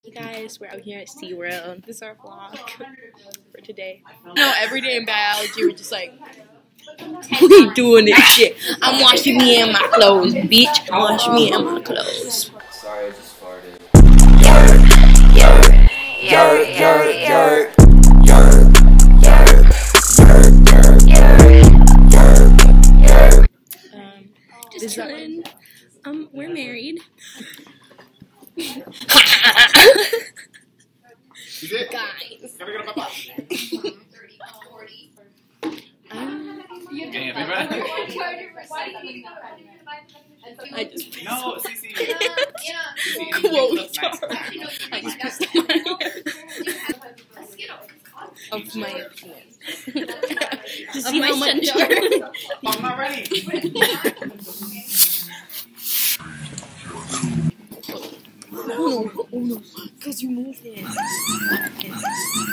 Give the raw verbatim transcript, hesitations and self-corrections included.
Hey guys, we're out here at SeaWorld. This is our vlog for today. No, every day in biology we're just like, we ain't doing this shit. I'm washing me in my clothes, bitch. Wash me in my clothes. Sorry, I just farted. Um, just chilling. Um, we're married. Guys. um, I just No, Cece. quote I just pissed on my of my opinion. To see how much I'm not ready. Oh no, oh no, because you moved it.